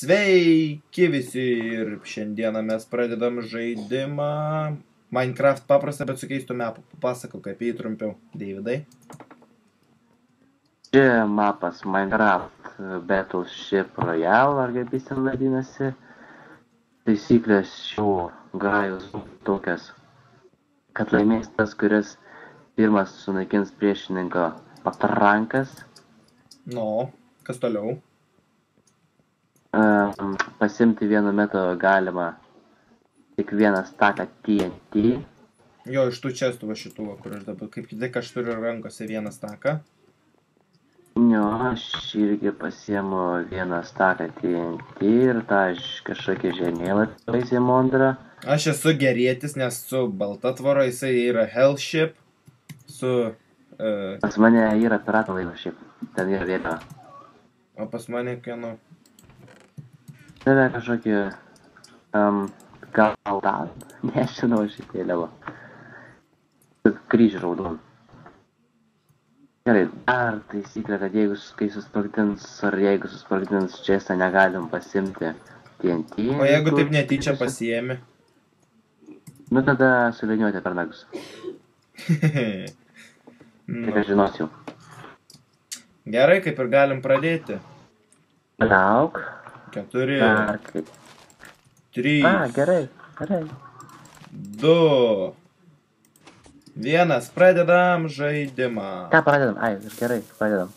Sveiki visi ir šiandieną mes pradedam žaidimą Minecraft paprastą, bet su keistu mepu. Papasakok apie jį trumpiau, Davidai. Čia mapas Minecraft Battleship Royale, ar kaip jis ten vadinasi. Taisyklės šių grajus tokias, kad laimės tas, kuris pirmas sunaikins priešininko patrankas. Nu, kas toliau? Pasimti vienu metu galima tik vieną staką TNT. Jo, iš tų čestų va šitų, kur aš dabar, kaip tik aš turiu rankose vieną staką. Jo, aš irgi pasiemu vieną staką TNT ir tą kažkokį žemėlapį baisiai mondrą. Aš esu gerėtis, nes su balta tvora jisai yra Hellship, su... Pas mane yra pirato laivas šiaip, ten yra vėliava. O pas mane kieno... Tave kažkokį... gal nežinau šitą vėliavą. Kryžių raudonų. Gerai, dar taisyklė, kad jeigu kai susprogdins, ar jeigu susprogdins čestą, negalim pasimti TNT. O jeigu taip netyčia pasiemi? Nu tada suviniuoti per nagus. Tik aš žinosiu. Gerai, kaip ir galim pradėti. Lauk. 4, Dar kaip. 3, Gerai. 2, 1, pradedam žaidimą. Ką pradedam? Gerai, pradedam.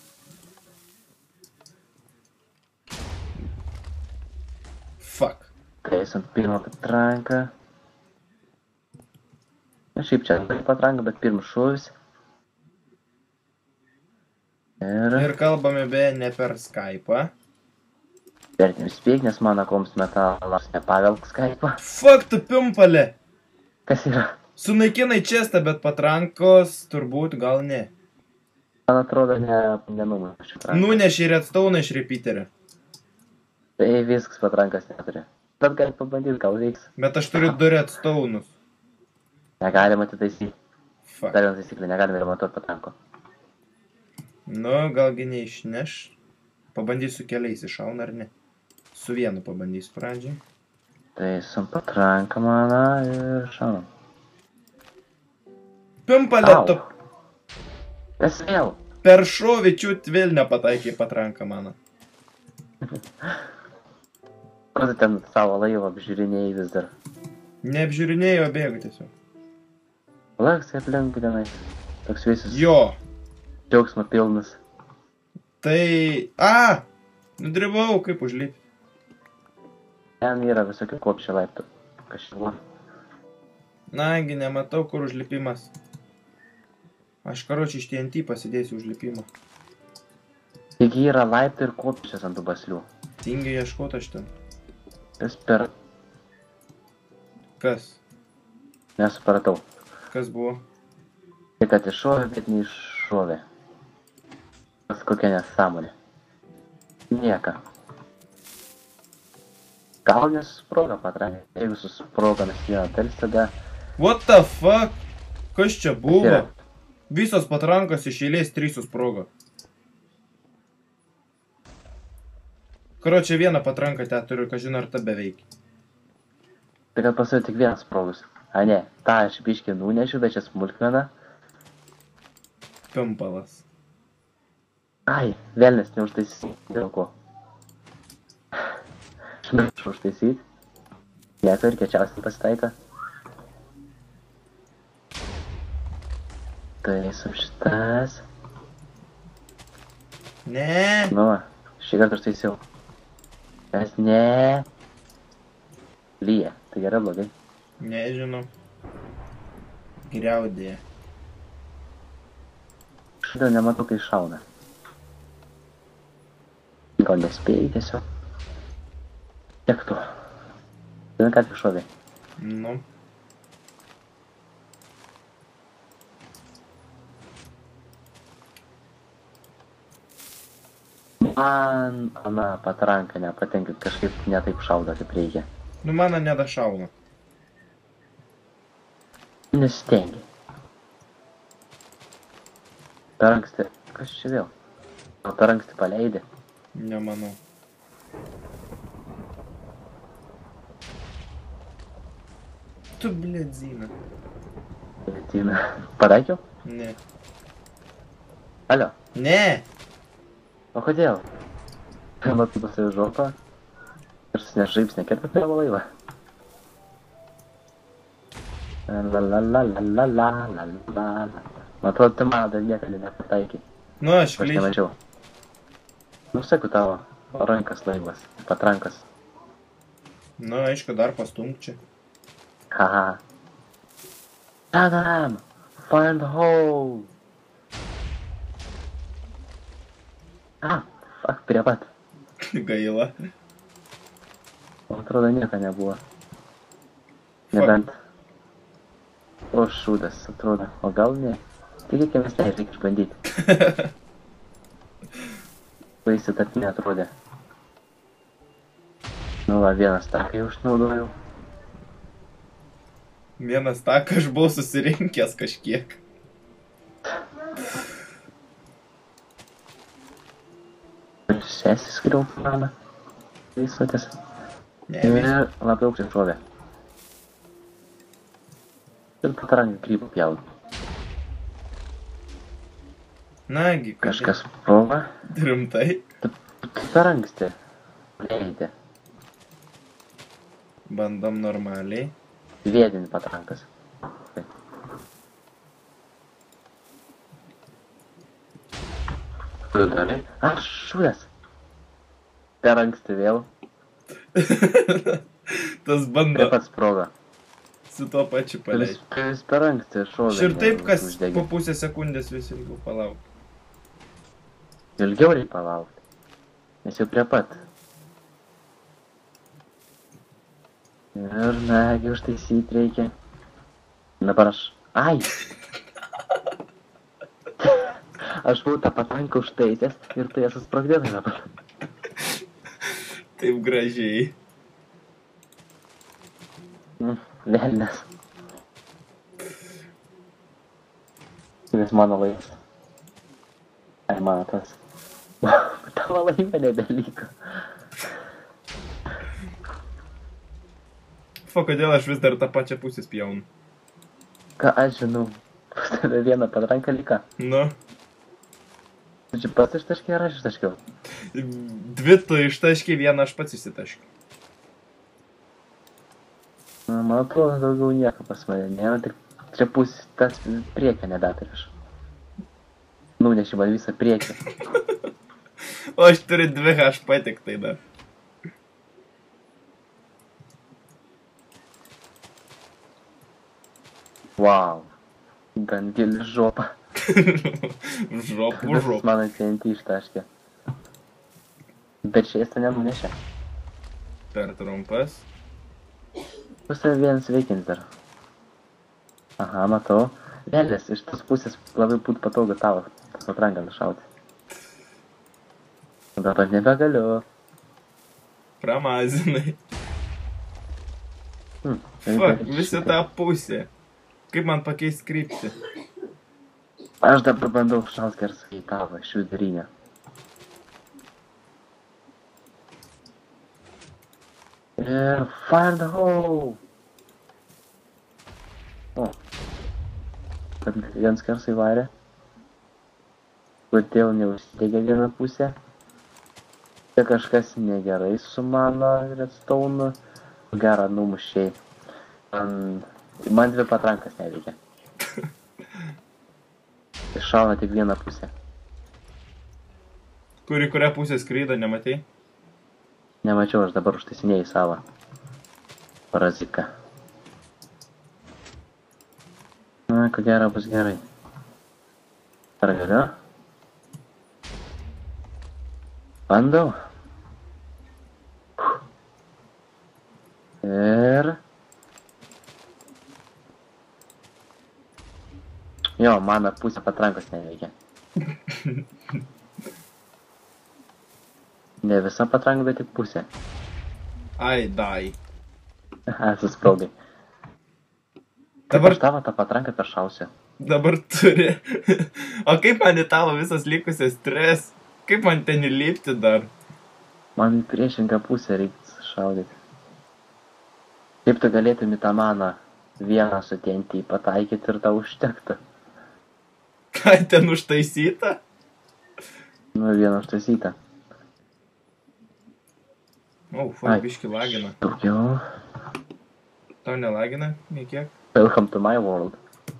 Fuck. Taisom pirmą patranką. Na šiaip čia patranka, bet pirmas šūvis. Ir kalbame beje ne per Skype'ą. Vertim spėk, nes mano koms metalas nepavelk Skype'ą. Fuck, tu pimpalė! Kas yra? Sunaikinai čestą, bet patrankos turbūt gal ne. Man atrodo, nenumušiu patranką. Nuneši redstone iš repeaterio. Tai viskas patrankas neturi. Bet gali pabandyti, gal veiks. Bet aš turiu 2 redstone'us. Negalima atitaisyti. Fuck. Dar viena taisyklė, negalima remontuoti patranko. Nu, galgi neišneš. Pabandysiu keliais iššauna ar ne. Su vienu pabandysiu pradžiai. Taisom patranką maną ir šaunam. Pimpalė, Au. tu Kas vėl? per šovį čiut vėl nepataikė patranką mano. Ko tu ten savo laivą apžiūrinėjai vis dar? Neapžiūrinėjo, bėgu tiesiog. Laksai aplinkui tenais. Toks visas Jo, džiaugsmo pilnas. tai... Nudribau, kaip užlipti. Ten yra visokių kopščių laiptų. Kažkaip. Nagi, nematau, kur užlipimas. Aš karočiui iš TNT pasidėsiu užlipimą. Taigi yra laiptų ir kopščias ant tų baslių. Tingiai ieškoti aš ten. Kas per... Kas? Nesupratau. Kas buvo? Tai kad iššovė, bet neiššovė. Kas kokia nesąmonė. Nieka. Gal nesusproga patranė. Jeigu susproga mes vieną dalis, tada... What the fuck? Kas čia buvo? yra? Visos patrankos iš eilės 3 susprogo. Karočią vieną patranką te turiu, kažin ar ta beveik. Tai kad pas tik vienas sprogus. A ne, tą aš biškį nunešiu, bet čia smulkmena. Pimpalas. Ai, velnės neužtaisyti. Dėl ko? Aš norėčiau užtaisyti. Nieko ir kečiausiai pasitaiko. Taisom šitas. Ne. Nu, šį kartą užtaisiau. Kas ne? Lyja, tai gerai blogai. Nežinau. Griaudė. Šitą nematau, kai šauna. Gal nespėjai tiesiog. Tiek tu. Žinai, ką tik šovė. Nu. Man, patranka nepatinka, kažkaip netaip šaudo, kaip reikia. Nu, mano nedašauna. Nestengi. Per anksti. Kas čia vėl? Per anksti paleidė. Nemanau. tu, blėt, Zina? Tina. Pataikiau? Ne. Alio. Ne! O kodėl? Matai pasai žopą. Ir nežaips nekerta prie laivą. La la la la la la la la. Man atrodo, tu man dar niekada nepataikiai. Nu, aš Aš klišiu. nemačiau. Nu, sakau tavo rankas laivas. Patrankas. Nu, aišku, dar pastumk čia. Haha. Tadam! Find the hole! Ah, fuck, prie pat. Gaila. Man atrodo, nieko nebuvo. Nebent. O, šūdas, atrodo. O gal ne? Tikėkimės, tai reikia išbandyti. Baisiai tarp neatrodė. Nu, va, vienas taką jau išnaudojau. Vienas taką aš buvau susirinkęs kažkiek. Ir sesis skriau planą. Visotės. Ne, Ir labai aukštai šovė. Ir patrankį krypą pjaut. Nagi, Kažkas prova. Rimtai. Per anksti. Leidė. Bandom normaliai. Viedinį patrankas. Tu darai? Aš šūdas. Per anksti vėl. Tas Prie bando pats proga. su tuo pačiu paleidžiu. Vis per anksti šovė. Aš ir taip, kas uždegė. po pusę sekundės vis ilgiau palauk. Ilgiau reikia palaukti. Nes jau prie pat. Ir nagi užtaisyti reikia. Dabar aš... Ai! Aš buvau tą patranką užtaisęs ir tai esu sprogdinai dabar. Taip gražiai. Velnes. Vis mano laivas. Ai, mano tas. Tavo laivą nebeliko. Kodėl aš vis dar tą pačią pusę spjaunu? Ką aš žinau. Pas tave vieną patranką lika. Nu. Čia pats ištaškiai ar aš ištaškiau? Dvi tu ištaškiai, vieną aš pats išsitaškiau. Man atrodo, daugiau nieko pas mane nėra, tik čia pusė tas priekio nebeturiu aš. Nuneši man visą priekį. O aš turiu 2 HP tik tai dar. Wow. Gan gili žopa. Žopų. Visas mano TNT ištaškė. Bet šiais to nenunešė. Per trumpas. Pas tave vienas veikiant dar. Aha, matau. Vėlės, iš tos pusės labai būtų patogu tavo patranką nušauti. Dabar nebegaliu. Pramazinai. Fuck, Visi tą pusę. Kaip man pakeisti kryptį? Aš dabar bandau šaut kersą į tavo iš vidurinę. Ir fire the hole! O. Kad vienas kersai varė. Kodėl neužsidegė vieną pusę? Tai kažkas negerai su mano redstone. Gerą numušiai. Man 2 patrankas neveikia. Iššauna tik vieną pusę. Kurią pusę skryda, nematei? Nemačiau, aš dabar užtaisinėjau savo paraziką. Na, ko gero bus gerai. Ar galiu? Bandau. Ir... Jo, mano pusė patrankos neveikia. Ne visa patranka, bet tik pusė. Ai, dai. Susprogai. Dabar- Aš tavo tą patranką peršausiu. Dabar turi. O kaip man į tavo visas likusias 3? Kaip man ten įlipti dar? Man į priešingą pusę reikia šaudyti. Kaip tu galėtum į tą maną vieną su TNT pataikyti ir tau užtektų. Ką ten užtaisyta? Nu, vieną užtaisytą. O, fuck, biški lagina. Daugiau. Tau nelagina? Nei kiek? Welcome to my world.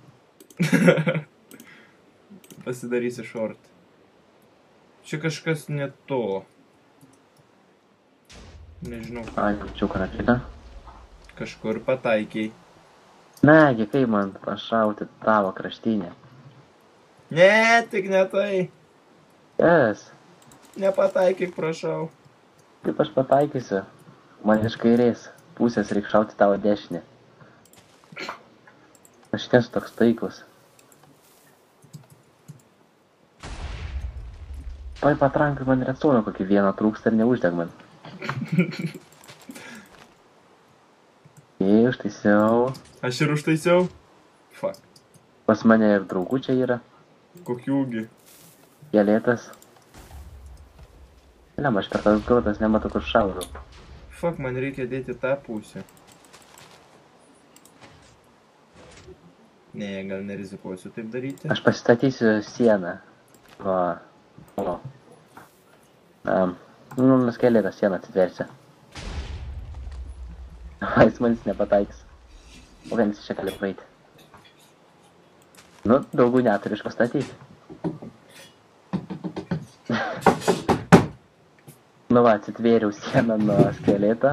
Pasidarysi short. Čia kažkas ne to. Nežinau. Ai, jaučiu kratytą. Kažkur pataikiai. Negi, kaip man pašauti tavo kraštinę. Ne, tik ne tai. Yes. Nepataikyk, prašau. Kaip aš pataikysiu? Man iš kairės pusės reik šauti tavo dešinę. Aš nesu toks taiklus. Pai patrankai man redstone'o kokį vieną trūksta ir neuždeg man. Jei, užtaisiau. Aš ir užtaisiau? Fuck. Pas mane ir draugų čia yra. Kokiųgi? Kelėtas. Liam, aš per tas grotas nematau, kur šaudau. Fuck, man reikia dėti tą pusę. Ne, gal nerizikuosiu taip daryti. Aš pasistatysiu sieną. Va. O. Nuskėlė tą sieną atitversiu. Jis manis nepataikys. O vienas čia gali praeiti. Nu, daugų neturi iš pastatyti. Nu va, atsitvėriau sieną nuo skeletą.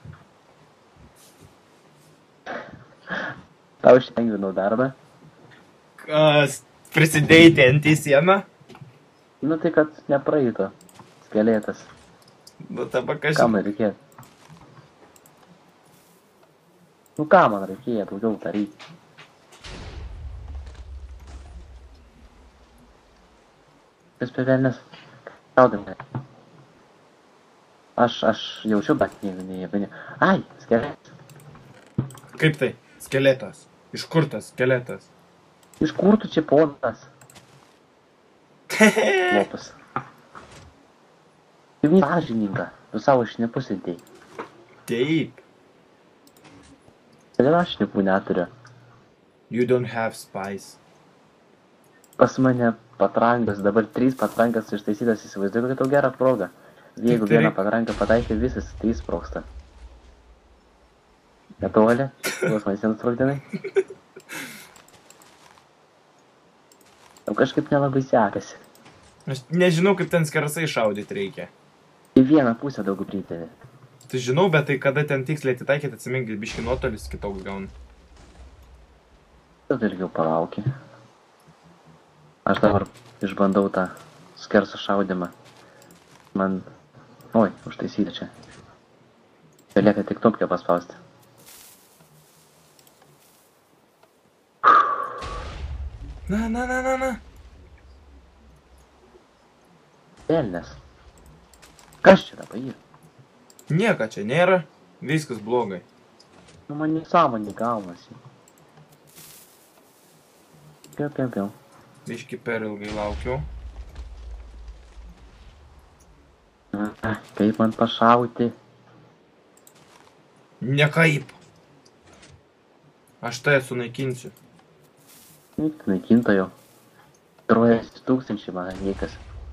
Tau išlengvinau darbą. Kas? Prisidėjai TNT sieną? Nu tai, kad nepraeito skeletas. Nu, taba kažkaip. Ką man reikėjo? Nu ką man reikėjo daugiau daryti? Kas pevelnės? Šaudame. Aš jaučiu, bet ne. Ai, skeletas. Kaip tai? Skeletas. Iš kur tas skeletas? Iš kur tu čia ponas? Lopas. Tu sąžininga. Tu savo šnipus įdėjai. Taip. Kodėl aš šnipų neturiu? You don't have spice. Pas mane patrankas, dabar 3 patrankas ištaisytas, įsivaizduoju, kad tau gerą progą. Jeigu vieną patranką pataikai, visas 3 sprogsta. Netoli? Vos man sienas sprogdinai? Jau kažkaip nelabai sekasi. Aš nežinau, kaip ten skersai šaudyti reikia. Į vieną pusę daug pritėvi. Tai žinau, bet tai kada ten tiksliai atitaikyti, atsimink, biški nuotolis kitoks gauna. Tu ilgiau palauki. Aš dabar išbandau tą skersą šaudimą. Man... Oi, užtaisyti čia. Tai lieka tik topkę paspausti. Na. Velnes. Kas čia dabar yra? Nieko čia nėra, viskas blogai. Nu man nesąmonė gaunasi. Piau. Biški per ilgai laukiu. Kaip man pašauti? Nekaip. Aš tai sunaikinsiu. Naikintojo. 3000 man niekas.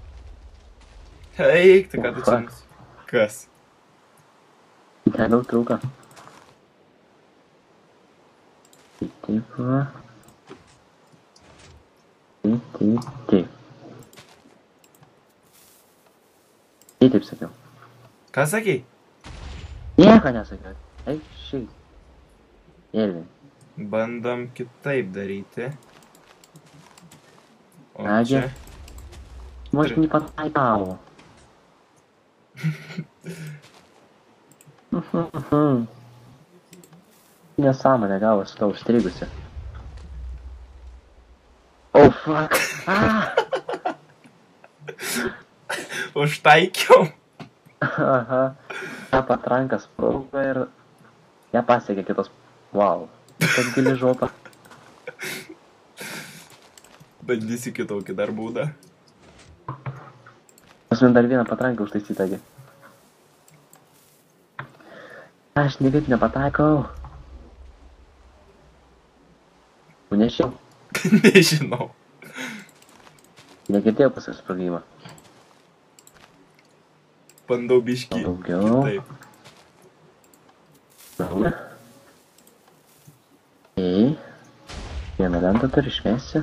Eik, tai ką tu čia? Kas? Nedaug trūko. Taip va. Taip. Taip sakiau. Ką sakei? Nieko nesakiau. Eik, šiai. Irvin. Bandom kitaip daryti. O Nagi. čia? Может, не пataikau. Nesąmonė gavosi tau užstrigusi. Oh, fuck. Užtaikiau. Aha. Ta patranka sprogo ir nepasiekė kitos. Wow. Kad gili žopa. Bandysi kitokį dar būdą. Pas man dar vieną patranką užtaisytągi. Aš niekaip nepataikau. Pranešiau. Nežinau. Negirdėjau pasak sprogimą. Bandau biškį. Daugiau. Taip. Nauja. Vieną lentą turi išmesti.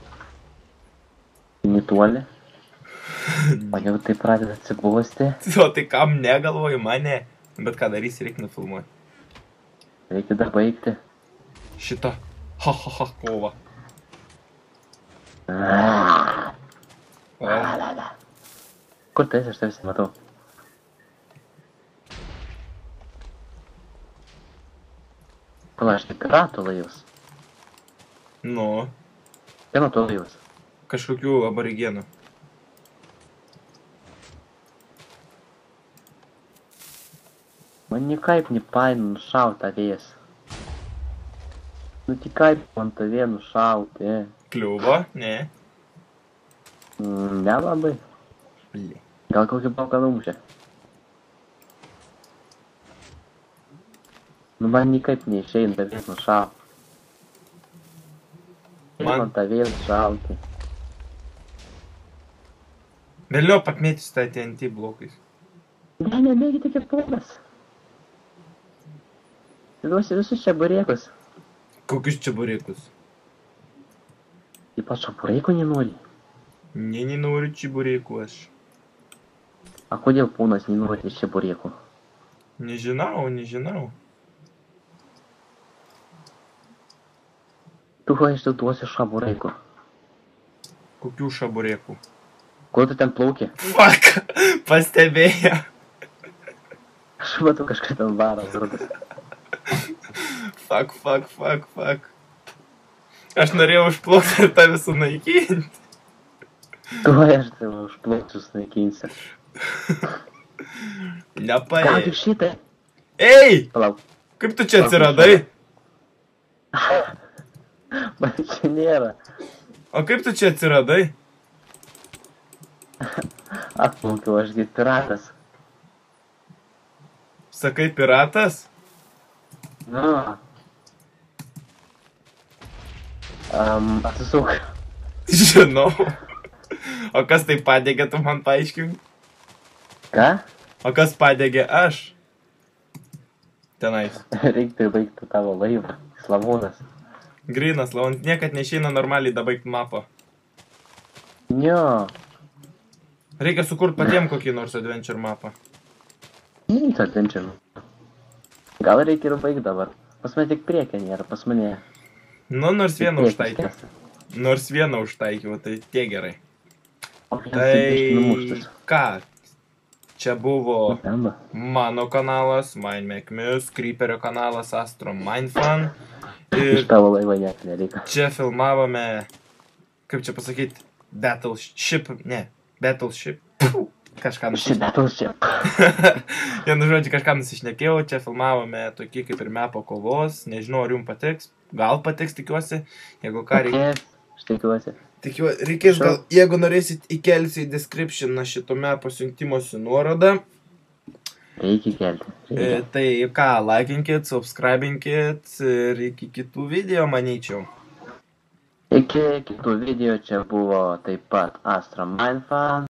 Nituolį. O jau tai pradeda atsibusti. O tai kam negalvoju, mane. Bet ką darysi, reikia nufilmuoti. Reikia dar baigti. Šitą. Ha, kovą. Kur tai esi, aš tavęs nematau. Pala, aš tik ratų laivus. Nu, Kieno tu laivus? kažkokių aborigenų. Man nikaip nepainu nušaut tą vėjas. Nu tik kaip man tavė nušauti. Kliuvo? Ne. Nelabai. Bli. Gal kokį balką numušė. Nu man nikaip neišeina tavės nušaut. Man tavės nušauti. Vėliau pakmėtis tą TNT blokais. Ne, nebėgi tik ponas. Duosi visus čia burėkus. Kokius čia burėkus? Ypač burėkų nenori. Ne, nenoriu čia burėkų aš. A kodėl ponas nenori čia burėkų? Nežinau. Tu ko iš tu duosi šaburėkų? Kokių šaburėkų? Kur tu ten plauki? Fuck! Pastebėjo. Aš matau kažką ten varo, drugas. Fuck. Aš norėjau užplaukti ir tave sunaikinti. Tuoj aš tave užplauksiu sunaikinsiu. Ką tu Nepaėjai. šitai? Ei! Palauk. Kaip tu čia atsiradai? Man čia nėra. O kaip tu čia atsiradai? Atplaukiau, ašgi piratas. Sakai piratas? Nu. Atsisuk. Žinau. O kas tai padegė, tu man paaiškink? Ką? O kas padegė aš? Tenais. Reiktų baigti tavo laivą. Slavūnas. Grinas, lavant niekad neišeina normaliai dabaigti mapą. Jo. Reikia sukurti patiem kokį nors adventure mapą. Nereikia adventure. Gal reikia ir baigti dabar. Pas mane tik priekė nėra, pas mane. Nu, nors vieną užtaikiau. Nors vieną užtaikiau, tai tie gerai. Tai ką? Čia buvo mano kanalas, MindMacMius, Creeperio kanalas, Astro Mindfun. Iš Ir tavo laivą nieko nereikia. čia filmavome, kaip čia pasakyti, Battleship. Kažką Šitatausia. Vienu žodžiu, kažką nusišnekėjau, čia filmavome tokį kaip ir mepo kovos, nežinau, ar jums patiks, gal patiks, tikiuosi, jeigu ką reikia. Aš tikiuosi. Reikės gal, jeigu norėsit, įkelsiu į description šito mepo siuntimosi nuorodą. Reikia kelti. Tai ką, laikinkit, subscribinkit ir iki kitų video, manyčiau. Iki kitų video čia buvo taip pat Astro Mindfun.